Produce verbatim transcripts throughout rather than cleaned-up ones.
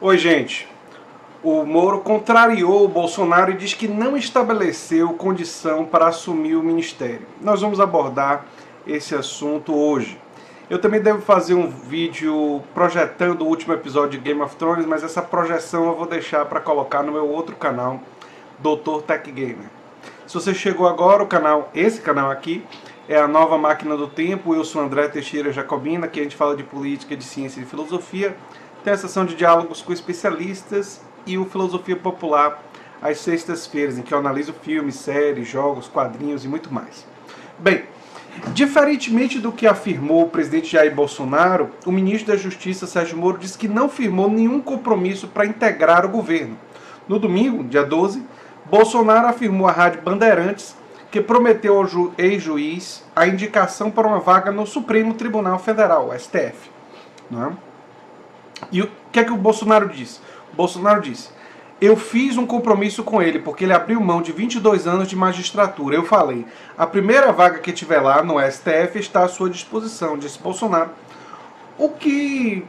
Oi, gente. O Moro contrariou o Bolsonaro e diz que não estabeleceu condição para assumir o ministério. Nós vamos abordar esse assunto hoje. Eu também devo fazer um vídeo projetando o último episódio de Game of Thrones, mas essa projeção eu vou deixar para colocar no meu outro canal, doutor Tech Gamer. Se você chegou agora, o canal, esse canal aqui, é a nova máquina do tempo. Eu sou André Teixeira Jacobina, que a gente fala de política, de ciência e de filosofia. Tem a sessão de diálogos com especialistas e o Filosofia Popular às sextas-feiras, em que eu analiso filmes, séries, jogos, quadrinhos e muito mais. Bem, diferentemente do que afirmou o presidente Jair Bolsonaro, o ministro da Justiça, Sérgio Moro, disse que não firmou nenhum compromisso para integrar o governo. No domingo, dia doze, Bolsonaro afirmou à Rádio Bandeirantes que prometeu ao ju- ex-juiz a indicação para uma vaga no Supremo Tribunal Federal, o S T F. Não é? E o que é que o Bolsonaro disse? O Bolsonaro disse: eu fiz um compromisso com ele, porque ele abriu mão de vinte e dois anos de magistratura. Eu falei, a primeira vaga que tiver lá no S T F está à sua disposição, disse Bolsonaro. O que,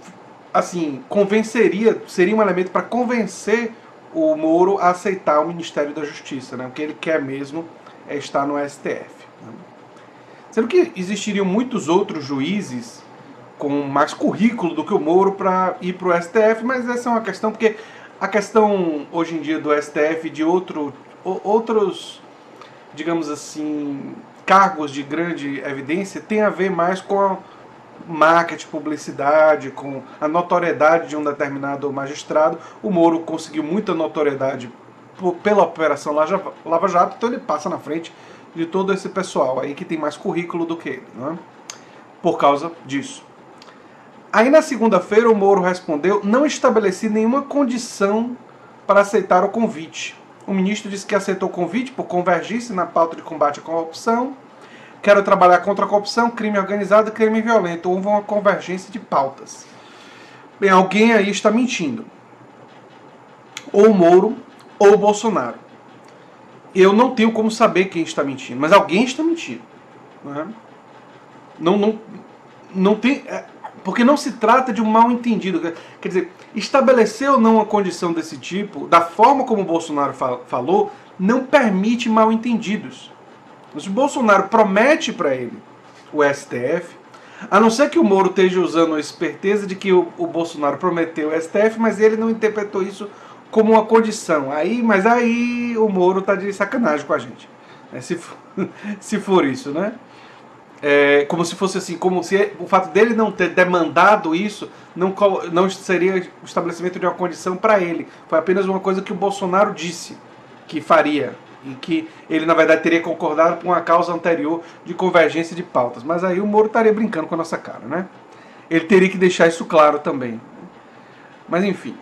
assim, convenceria, seria um elemento para convencer o Moro a aceitar o Ministério da Justiça, né? O que ele quer mesmo é estar no S T F. Né? Sendo que existiriam muitos outros juízes com mais currículo do que o Moro para ir para o S T F, mas essa é uma questão, porque a questão hoje em dia do S T F de outro, outros, digamos assim, cargos de grande evidência tem a ver mais com a marketing, publicidade, com a notoriedade de um determinado magistrado. O Moro conseguiu muita notoriedade pela Operação Lava Jato, então ele passa na frente de todo esse pessoal aí que tem mais currículo do que ele, não é? Por causa disso. Aí na segunda-feira o Moro respondeu: não estabeleci nenhuma condição para aceitar o convite. O ministro disse que aceitou o convite por convergência na pauta de combate à corrupção. Quero trabalhar contra a corrupção, crime organizado e crime violento. Houve uma convergência de pautas. Bem, alguém aí está mentindo. Ou o Moro ou o Bolsonaro. Eu não tenho como saber quem está mentindo, mas alguém está mentindo. Não é? Não, não, não tem... É, porque não se trata de um mal-entendido. Quer dizer, estabelecer ou não uma condição desse tipo, da forma como o Bolsonaro fal- falou, não permite mal-entendidos. Mas o Bolsonaro promete para ele o S T F, a não ser que o Moro esteja usando a esperteza de que o, o Bolsonaro prometeu o S T F, mas ele não interpretou isso como uma condição. Aí, mas aí o Moro está de sacanagem com a gente, né? se, for, se for isso, né? É, como se fosse assim, como se o fato dele não ter demandado isso não, não seria o estabelecimento de uma condição para ele. Foi apenas uma coisa que o Bolsonaro disse que faria, e que ele na verdade teria concordado com uma causa anterior de convergência de pautas. Mas aí o Moro estaria brincando com a nossa cara, né? Ele teria que deixar isso claro também. Mas enfim,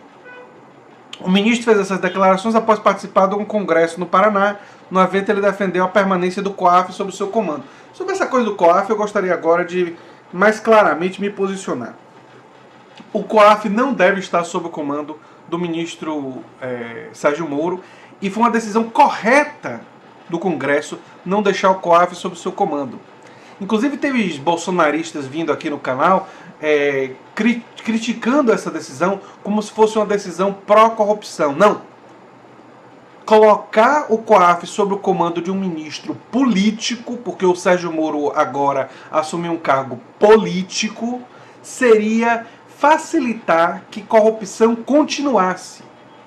o ministro fez essas declarações após participar de um congresso no Paraná. No evento ele defendeu a permanência do COAF sob o seu comando. Sobre essa coisa do COAF eu gostaria agora de mais claramente me posicionar. O COAF não deve estar sob o comando do ministro é, Sérgio Moro, e foi uma decisão correta do Congresso não deixar o COAF sob o seu comando. Inclusive teve bolsonaristas vindo aqui no canal é, cri criticando essa decisão como se fosse uma decisão pró-corrupção. Não. Colocar o COAF sob o comando de um ministro político, porque o Sérgio Moro agora assumiu um cargo político, seria facilitar que corrupção continuasse.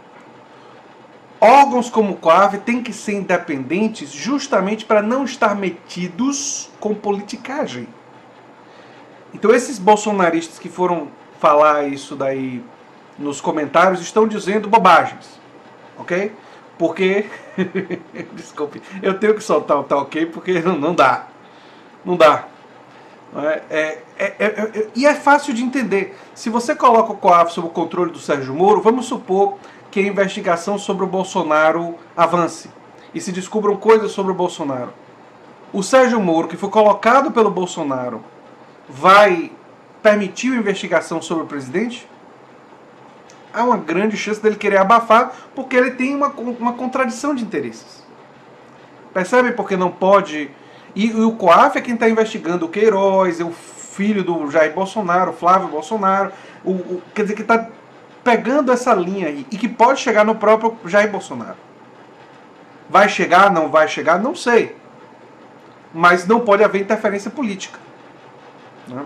Órgãos como o COAF têm que ser independentes justamente para não estar metidos com politicagem. Então esses bolsonaristas que foram falar isso daí nos comentários estão dizendo bobagens, ok? Porque, desculpe, eu tenho que soltar o tá ok porque não, não dá, não dá. É, é, é, é, é, e é fácil de entender. Se você coloca o COAF sob o controle do Sérgio Moro, vamos supor que a investigação sobre o Bolsonaro avance e se descubram coisas sobre o Bolsonaro. O Sérgio Moro, que foi colocado pelo Bolsonaro, vai permitir a investigação sobre o presidente? Há uma grande chance dele querer abafar, porque ele tem uma, uma contradição de interesses. Percebe porque não pode... E, e o COAF é quem está investigando o Queiroz, o filho do Jair Bolsonaro, o Flávio Bolsonaro, o, o, quer dizer que está pegando essa linha aí, e que pode chegar no próprio Jair Bolsonaro. Vai chegar, não vai chegar, não sei. Mas não pode haver interferência política. Né?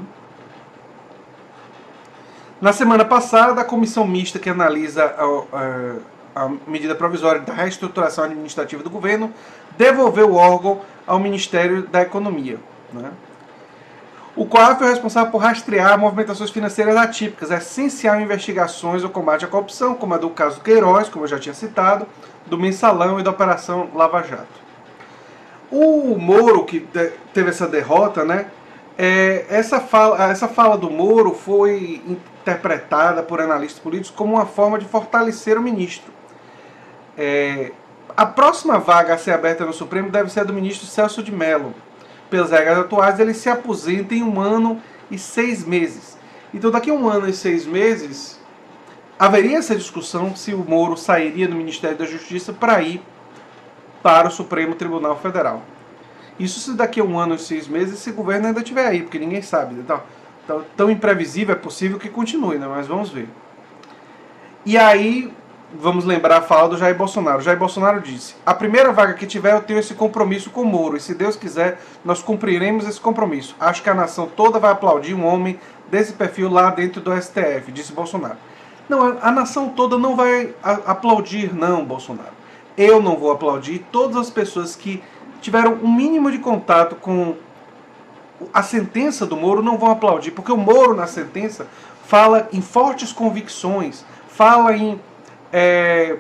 Na semana passada, a comissão mista que analisa a, a, a medida provisória da reestruturação administrativa do governo devolveu o órgão ao Ministério da Economia. Né? O C O A F é responsável por rastrear movimentações financeiras atípicas, essencial em investigações ao combate à corrupção, como a do caso Queiroz, como eu já tinha citado, do Mensalão e da Operação Lava Jato. O Moro, que teve essa derrota, né, é, essa, fala, essa fala do Moro foi interpretada por analistas políticos como uma forma de fortalecer o ministro. É, a próxima vaga a ser aberta no Supremo deve ser a do ministro Celso de Mello. Pelas regras atuais, ele se aposenta em um ano e seis meses. Então, daqui a um ano e seis meses, haveria essa discussão se o Moro sairia do Ministério da Justiça para ir para o Supremo Tribunal Federal. Isso se daqui a um ano e seis meses esse governo ainda estiver aí, porque ninguém sabe. Então, tão, tão imprevisível, é possível que continue, né? Mas vamos ver. E aí, vamos lembrar a fala do Jair Bolsonaro. O Jair Bolsonaro disse: a primeira vaga que tiver, eu tenho esse compromisso com o Moro, e se Deus quiser, nós cumpriremos esse compromisso. Acho que a nação toda vai aplaudir um homem desse perfil lá dentro do S T F, disse Bolsonaro. Não, a nação toda não vai aplaudir, não, Bolsonaro. Eu não vou aplaudir. Todas as pessoas que tiveram um mínimo de contato com a sentença do Moro não vão aplaudir, porque o Moro, na sentença, fala em fortes convicções, fala em é,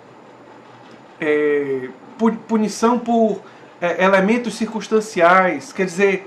é, punição por é, elementos circunstanciais. Quer dizer,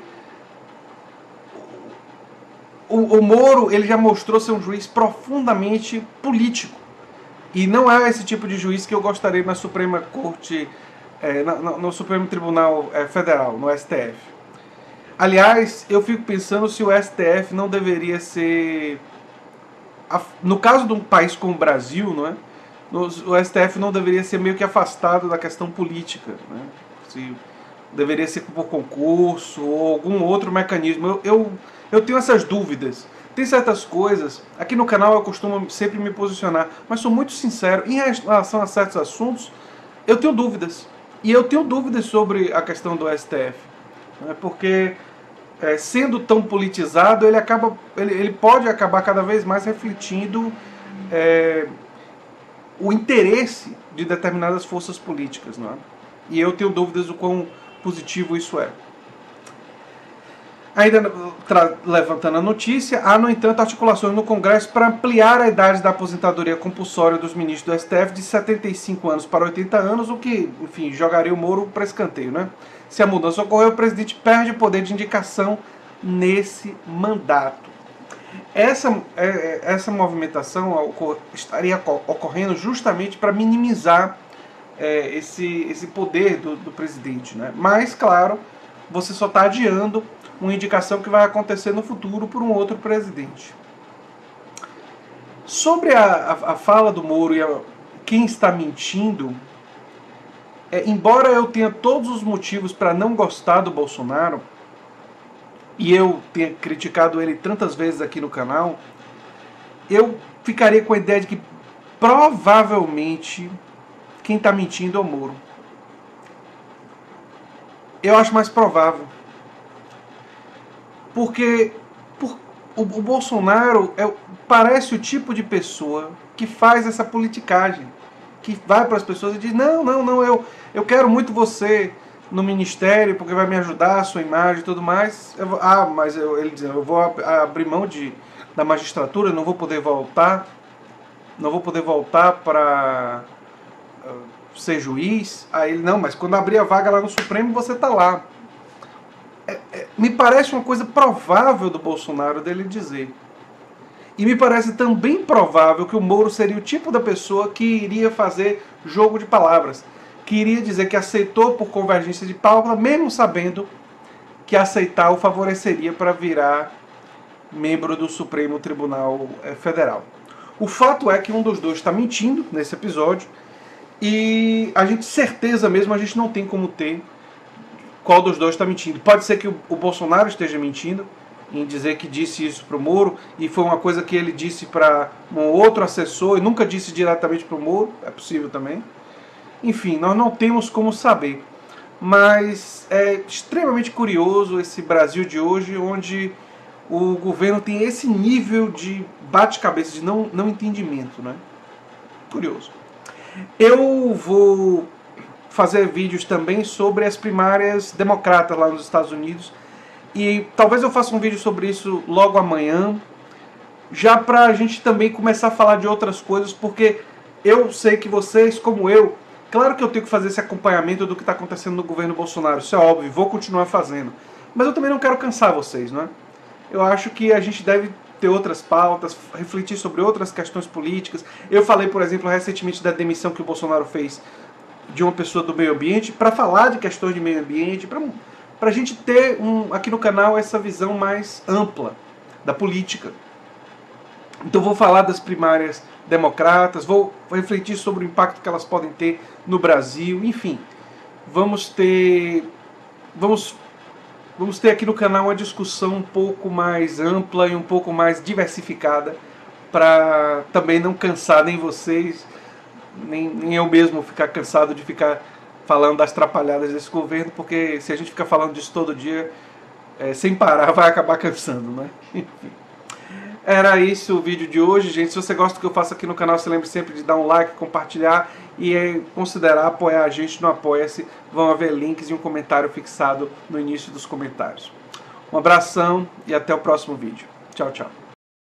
o, o Moro ele já mostrou ser um juiz profundamente político. E não é esse tipo de juiz que eu gostaria na Suprema Corte, é, no, no Supremo Tribunal é, Federal, no S T F. Aliás, eu fico pensando se o S T F não deveria ser... No caso de um país como o Brasil, não é? O S T F não deveria ser meio que afastado da questão política. Né? Se deveria ser por concurso ou algum outro mecanismo. Eu, eu, eu tenho essas dúvidas. Tem certas coisas, aqui no canal eu costumo sempre me posicionar, mas sou muito sincero, em relação a certos assuntos, eu tenho dúvidas. E eu tenho dúvidas sobre a questão do S T F. Né? Porque, é, sendo tão politizado, ele, acaba, ele, ele pode acabar cada vez mais refletindo é, o interesse de determinadas forças políticas. Não é? E eu tenho dúvidas do quão positivo isso é. Ainda levantando a notícia, há, no entanto, articulações no Congresso para ampliar a idade da aposentadoria compulsória dos ministros do S T F de setenta e cinco anos para oitenta anos, o que, enfim, jogaria o Moro para escanteio. Né? Se a mudança ocorrer, o presidente perde o poder de indicação nesse mandato. Essa, essa movimentação estaria ocorrendo justamente para minimizar é, esse, esse poder do, do presidente. Né? Mas, claro, você só está adiando uma indicação que vai acontecer no futuro por um outro presidente. Sobre a, a, a fala do Moro e a, quem está mentindo, é, embora eu tenha todos os motivos para não gostar do Bolsonaro, e eu tenha criticado ele tantas vezes aqui no canal, eu ficaria com a ideia de que provavelmente quem está mentindo é o Moro. Eu acho mais provável. Porque por, o, o Bolsonaro é, parece o tipo de pessoa que faz essa politicagem, que vai para as pessoas e diz: não, não, não, eu, eu quero muito você no ministério porque vai me ajudar, a sua imagem e tudo mais. Eu vou, ah, mas eu, ele diz: eu vou ab abrir mão de, da magistratura, não vou poder voltar, não vou poder voltar para uh, ser juiz. Aí ele: não, mas quando abrir a vaga lá no Supremo você está lá. É, é, me parece uma coisa provável do Bolsonaro dele dizer. E me parece também provável que o Moro seria o tipo da pessoa que iria fazer jogo de palavras, que iria dizer que aceitou por convergência de pauta, mesmo sabendo que aceitar o favoreceria para virar membro do Supremo Tribunal Federal. O fato é que um dos dois está mentindo nesse episódio, e a gente, certeza mesmo, a gente não tem como ter qual dos dois está mentindo. Pode ser que o, o Bolsonaro esteja mentindo, em dizer que disse isso para o Moro, e foi uma coisa que ele disse para um outro assessor, e nunca disse diretamente para o Moro, é possível também. Enfim, nós não temos como saber. Mas é extremamente curioso esse Brasil de hoje, onde o governo tem esse nível de bate-cabeça, de não, não entendimento, né? Curioso. Eu vou fazer vídeos também sobre as primárias democratas lá nos Estados Unidos, e talvez eu faça um vídeo sobre isso logo amanhã, já para a gente também começar a falar de outras coisas, porque eu sei que vocês, como eu, claro que eu tenho que fazer esse acompanhamento do que está acontecendo no governo Bolsonaro, isso é óbvio, vou continuar fazendo, mas eu também não quero cansar vocês, não é? Eu acho que a gente deve ter outras pautas, refletir sobre outras questões políticas. Eu falei, por exemplo, recentemente da demissão que o Bolsonaro fez de uma pessoa do meio ambiente, para falar de questões de meio ambiente, para a gente ter um, aqui no canal essa visão mais ampla da política. Então vou falar das primárias democratas, vou refletir sobre o impacto que elas podem ter no Brasil, enfim. Vamos ter, vamos, vamos ter aqui no canal uma discussão um pouco mais ampla e um pouco mais diversificada, para também não cansar nem vocês, nem, nem eu mesmo ficar cansado de ficar falando das atrapalhadas desse governo, porque se a gente ficar falando disso todo dia, é, sem parar, vai acabar cansando, né? Enfim. Era esse o vídeo de hoje, gente. Se você gosta do que eu faço aqui no canal, se lembre sempre de dar um like, compartilhar e é, considerar apoiar a gente no Apoia-se. Vão haver links e um comentário fixado no início dos comentários. Um abração e até o próximo vídeo. Tchau, tchau.